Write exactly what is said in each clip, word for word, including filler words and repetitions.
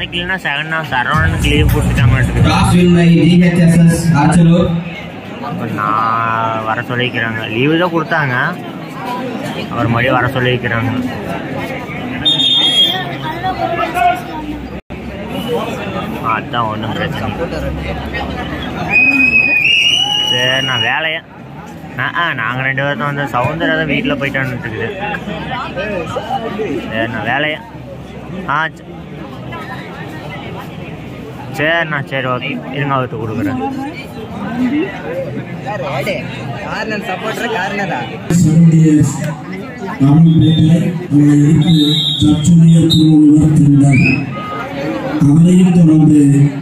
நாளைக்கு இல்லைன்னா second half சரவணனுக்கு leave கொடுத்துட்டாங்க. நான் வர சொல்லிக்கிறாங்க, லீவு தான் கொடுத்தாங்க, அவர் மறுபடியும் வர சொல்லிக்கிறாங்க. அதுதான் ஒன்றும் பிரச்சனை. சரி நான் வேலையை ஆ நாங்கள் ரெண்டு பேரும் வந்து சவுந்தரா தான் வீட்டில் போயிட்டான்னு இருக்குது. சரி நான் வேலையை ஆ சரிண்ணா சரி ஓகே இருங்க அவர்கிட்ட கொடுக்குறேன். அவரையும் தொடர்ந்து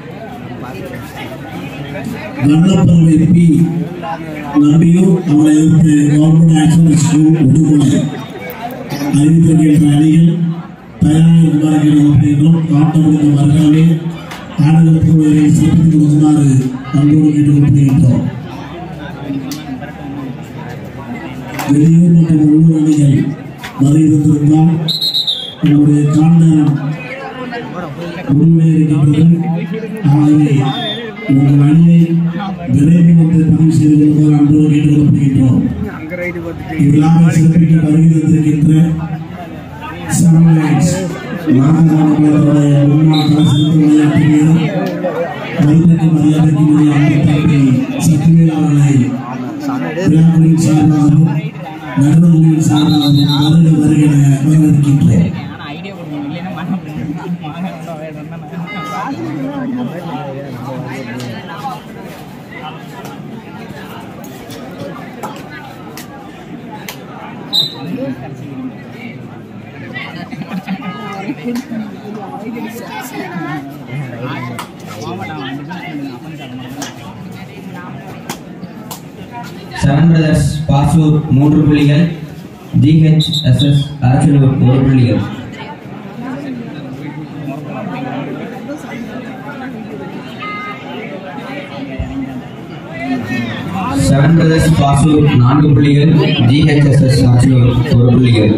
நல்லப்பறவை பி நம்பியும் அவரை எதிர்த்து கவர்மெண்ட் ஆக்ஷன் ஒதுக்குவார். அறிவித்திருக்கின்ற அணிகள் தயாராக உருவாகிறது அப்படின்றும் ஆட்டம் முடிந்த மறுநாளே ஆனந்தத்துறையை சிறப்பித்துக் கொடுக்குமாறு அன்போடு கேட்டுக்கொள்கின்றோம். வெளியூர் மற்றும் உள்ளூர் அணிகள் வருகின்றிருந்தால் நம்முடைய காண்டம் முன்னே இருக்கின்றது. ஆகவே உங்கள் அணியை விரைவில் வந்து பதிவு செய்து கொள்வார் அன்போடு கேட்டுக்கொள்ளப்படுகின்றோம். இவ்விழாவை சிறப்பிக்க வருகின்றிருக்கின்ற சன்லைட்ஸ் நாகராஜனுடைய முன்னாள் அரசியல் விளையாட்டில் மதிப்புக்கு மரியாதைக்குரிய அன்பு சக்திவேல் அவர்களை விழாக்களின் சார்பாகவும் நடனங்களின் சார்பாகவும் வருக வருகிற வரவேற்கின்றோம். செவன் பிரதர்ஸ் பாசூர் மூன்று புள்ளிகள், ஜிஹெச்எஸ்எஸ் அரசலூர் ஒரு புள்ளிகள். செவன் பிரதர்ஸ் பாசூர் நான்கு புள்ளிகள், ஜிஹெச்எஸ்எஸ் அரசலூர் ஒரு புள்ளிகள்.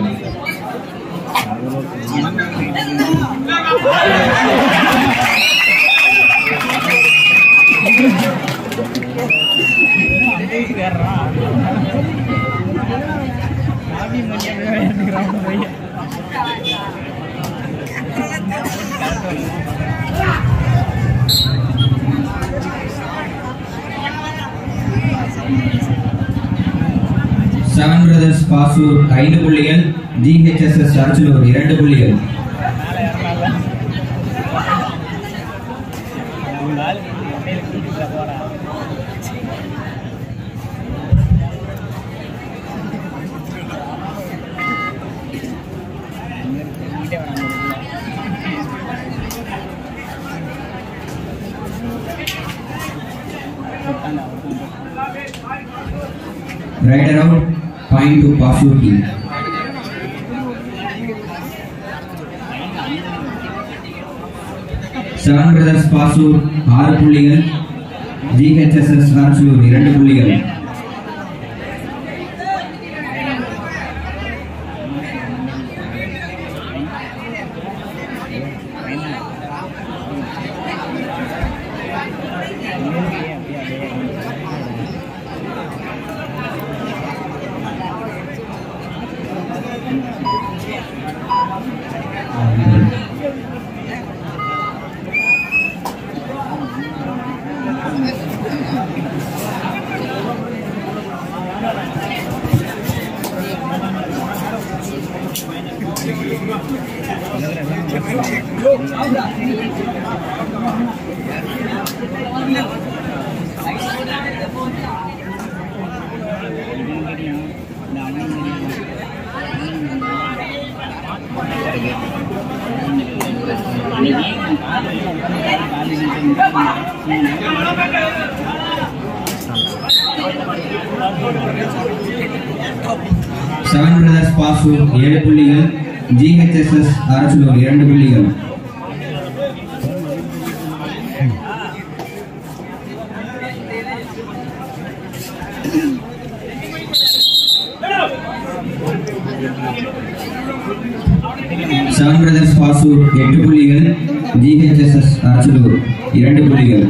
செவன் பிரதர்ஸ் பாசூர் ஐந்து புள்ளிகள், ஜிஹெச்எஸ்எஸ் அரசலூர் இரண்டு புள்ளிகள். Right around point to Pasur team. Seven brothers Pasur ஆறு புள்ளிகள், ஜிஹெச்எஸ்எஸ் அரசலூர் இரண்டு புள்ளிகள். செவன் பிரதர்ஸ் பாசூர் ஏழு புள்ளிகள், ஜிஹெச்எஸ்எஸ் அரசலூர் இரண்டு புள்ளிகள். செவன் பிரதர்ஸ் பாசூர் எட்டு புள்ளிகள், ஜிஹெச்எஸ் அரசலூர் இரண்டு புள்ளிகள்.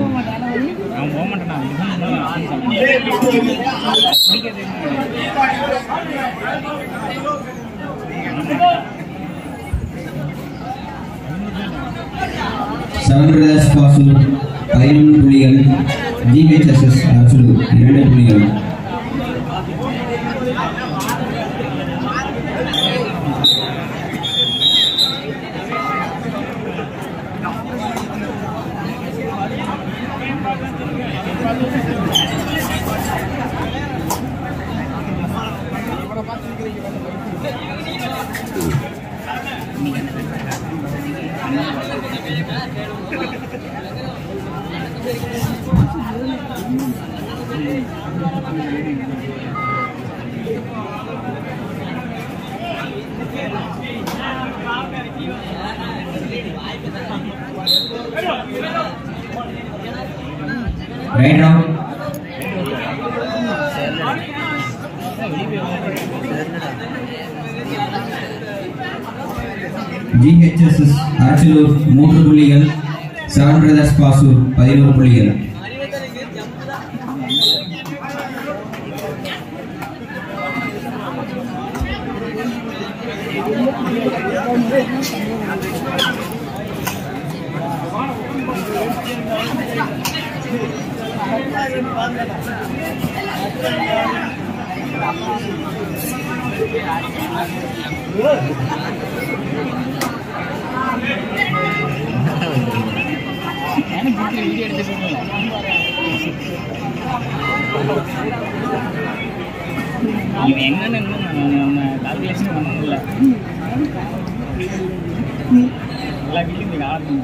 செவன் பிரதர்ஸ் பாசூர் பதினொன்று புள்ளிகள். ஜிஹெச்எஸ்எஸ் அரசலூர் இரண்டு புள்ளிகள். Right now, ஜிஹெச்எஸ்எஸ் அரசலூர் மூன்று புள்ளிகள். செவன் பிரதர்ஸ் பாசூர் பதினோரு புள்ளிகள். என்னன்னு கால்குலேஷன் பண்ணல எல்லா வீட்லையும் ஆர்டர்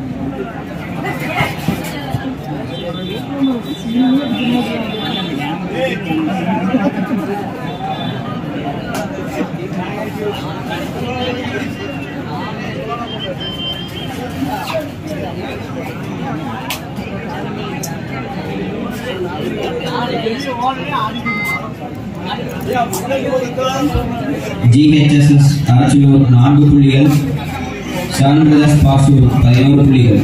ஜிஹெச்எஸ்எஸ் அரசலூர் நான்கு புள்ளிகள். செவன் பிரதர்ஸ் பாசூர் பதினோரு புள்ளிகள்.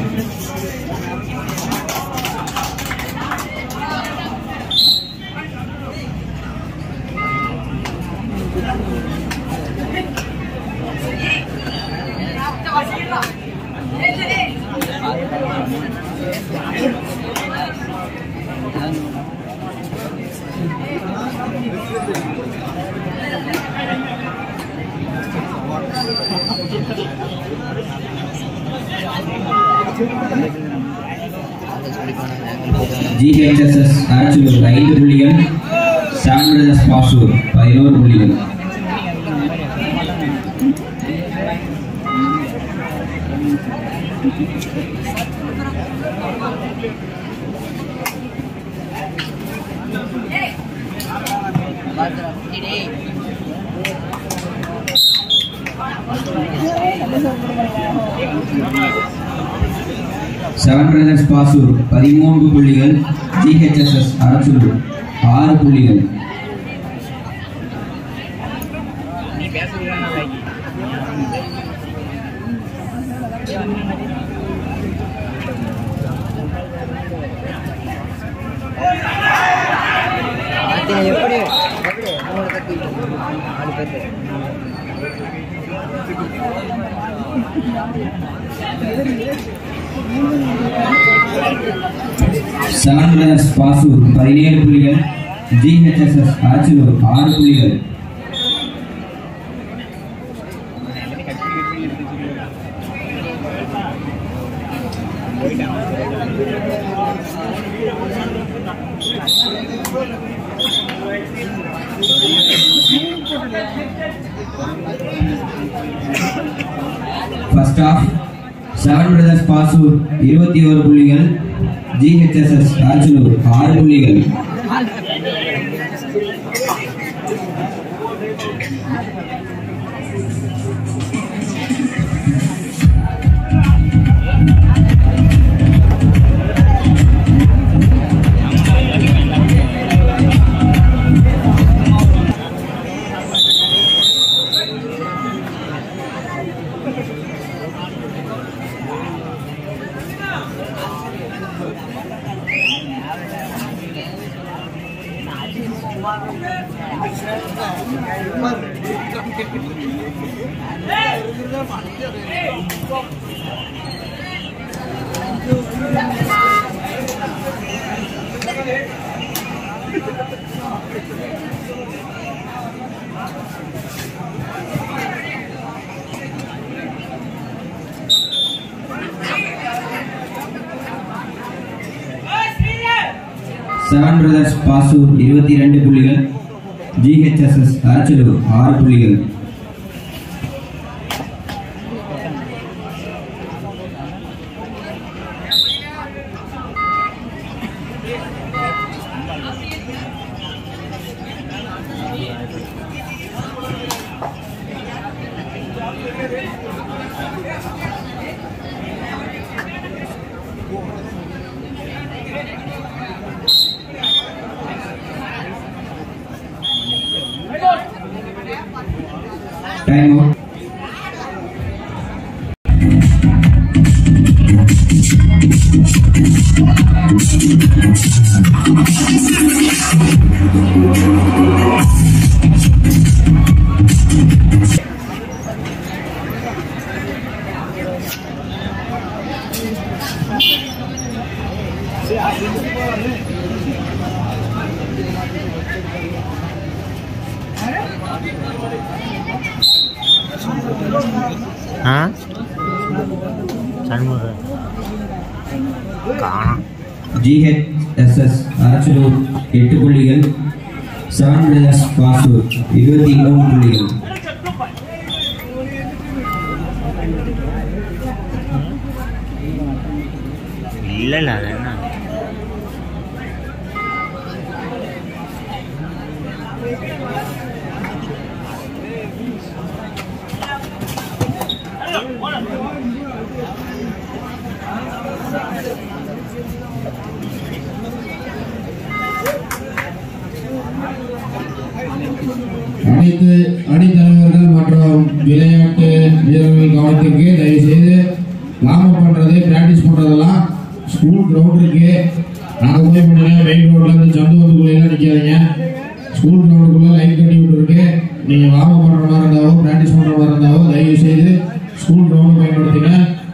ஜிஹெச்எஸ்எஸ் அரசலூர் ஐந்து புள்ளிகள். செவன் பிரதர்ஸ் பாசூர் பதினோரு புள்ளிகள். செவன் பிரதர்ஸ் பாசூர் பதிமூன்று புள்ளிகள். ஜிஹெச்எஸ்எஸ் அரசலூர் ஆறு புள்ளிகள். எப்படி எப்படி மூணு கட்டி நாலு பேர் செவன் பிரதர்ஸ் பாசூர் பதினேழு புள்ளிகள். ஜிஹெச்எஸ்எஸ் அரசலூர் ஆறு புள்ளிகள். First half, seven brothers Pasur இருபத்தி ஒரு புள்ளிகள். ஜிஹெச்எஸ்எஸ் அரசலூர் ஆறு புள்ளிகள். செவன் பிரதர்ஸ் பாசூர் இருபத்தி இரண்டு புள்ளிகள், ஜிஹெச்எஸ்எஸ் அரச்சலூர் ஆறு புள்ளிகள். Time out. Hah? Sanmur. Kaana. GHSS Arachalur எட்டு புள்ளிகள், செவன் பிரதர்ஸ் பாசூர் இருபத்தி மூணு புள்ளிகள். இல்ல இல்ல அது என்ன அனைத்து அணித்தலைவர்கள் மற்றும் விளையாட்டு வீரர்கள் கவனத்திற்கு தயவு செய்து வார்ம் பண்றது பிராக்டிஸ் பண்றதெல்லாம் ஸ்கூல் கிரவுண்ட் இருக்கு, அங்க போய் பண்ணுங்க. மெயின் ரோட்ல இருந்து சந்துவத்துக்குள்ள நிக்காதீங்க. ஸ்கூல் கிரவுண்டுக்குள்ள லைன் கட்டி விட்டு இருக்கு. நீங்க வார்ம் பண்ற மாதிரி இருந்தாவோ பிராக்டிஸ் பண்ற மாதிரி இருந்தாவோ தயவு செய்து ஸ்கூல் கிரவுண்ட் பயன்படுத்துங்க.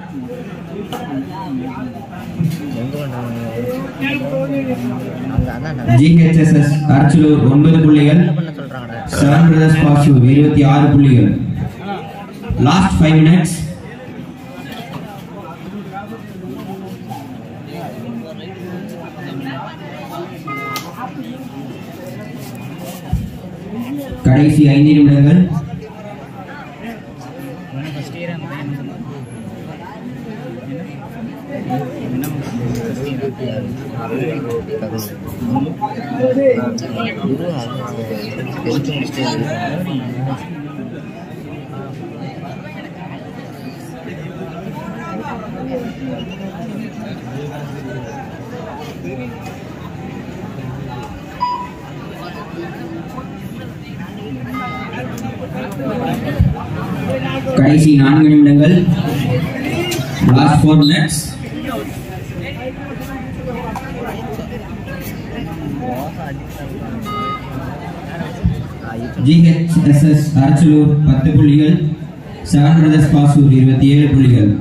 ஜிஹெச்எஸ்எஸ் அரச்சலூர் ஒன்பது புள்ளிகள், செவன் பிரதர்ஸ் பாசூர் இருபத்தி ஆறு புள்ளிகள். Last five minutes. கடைசி ஐந்து நிமிடங்கள். கடைசி நான்கு நிமிடங்கள். Last four minutes. GHSS Arachalur பத்து புள்ளிகள், செவன் பிரதர்ஸ் பாசூர் இருபத்தி ஏழு புள்ளிகள்.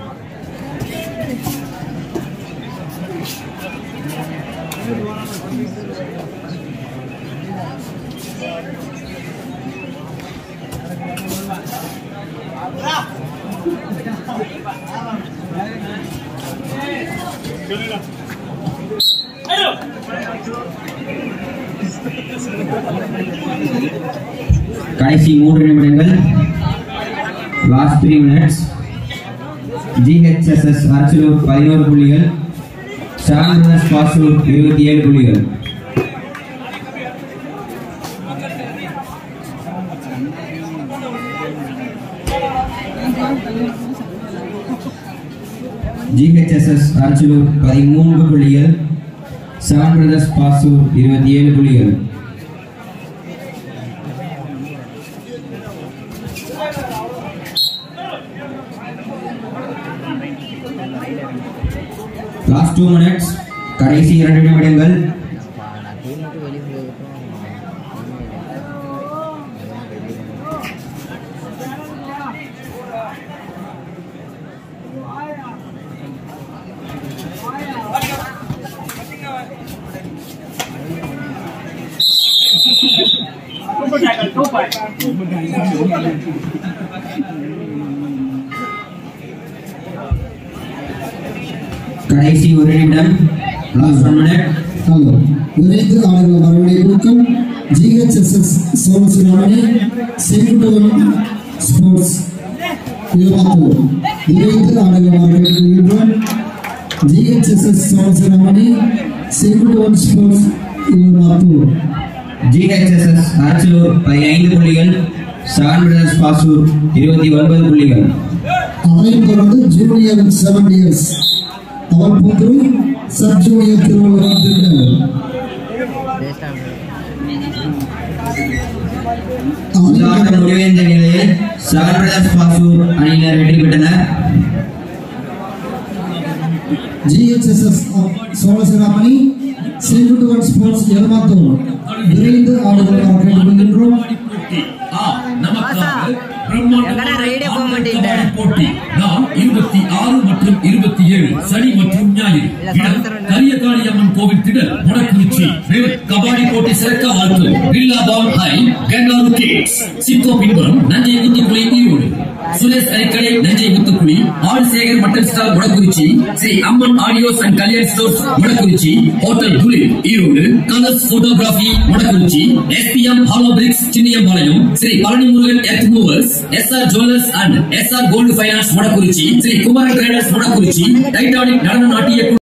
கடைசி மூன்று நிமிடங்கள். Last three minutes. GHSS Arachalur பதினோரு புள்ளிகள், செவன் பிரதர்ஸ் பாசூர் இருபத்தி ஏழு புள்ளிகள். ஜிஹெச்எஸ்எஸ் அரச்சலூர் பதிமூன்று புள்ளிகள், செவன் பிரதர்ஸ் பாசூர் இருபத்தி ஏழு புள்ளிகள். Last two minutes. கடைசி இரண்டு நிமிடங்கள். கடைசி ஒரு நிமிடம். Last one minute. ஹலோ விரைந்து ஆடுகள் வரவேண்டிய குழுக்கள் ஜிஹெச்எஸ்எஸ் சோமசிராமணி செங்குட்டுவன் ஸ்போர்ட்ஸ் இருபத்தூர். விரைந்து ஆடுகள் வரவேற்கின்றோம். GHSS Somasiramani Senguttuvan sports Irupathur. GHSS Arachalur பதினைந்து புள்ளிகள், செவன் பிரதர்ஸ் பாசூர் இருபத்தி ஒன்பது புள்ளிகள். அதைத் தொடர்ந்து ஜூனியர் செவன் இயர்ஸ் அவள் புத்திரி சப் ஜூனியர் திருவள்ளுவர் திட்டங்கள். உதாரண முடிவடைந்த நிலையில் செவன் பிரதர்ஸ் பாசூர் அணியினர் வெற்றி பெற்றனர். ஜிஹெச்எஸ்எஸ் சோழசிராமணி செங்குட்டுவன் ஸ்போர்ட்ஸ் எருமாத்தூர் விரைந்து ஆடுகள் கேட்டுக்கொள்கின்றோம். இருபத்தி ஆறு மற்றும் இருபத்தி ஏழு சனி மற்றும் ஞாயிறு கரியகாளியம்மன் கோவில் திடல் முடக்குறிச்சி கபாடி போட்டி சிறக்க வாழ்த்து வில்லாபால் ஹை கங்காரு கிட்ஸ் சிக்கோ பின்புறம் நஞ்சை முத்துக்குழி ஈரோடு சுரேஷ் அரிக்கடை நஞ்சை முத்துக்குழி ஆல் Sekar mutton star Mudakkurichi Sri Amman audios and Kalyan stores Mudakkurichi hotel tulip Erode colours photography Mudakkurichi SPM hollow bricks Chinniyampalayam Sri Palani Murugan earth movers SR jewellers and SR gold finance Mudakkurichi Sri Kumara traders Mudakkurichi Titanic நடன நாட்டிய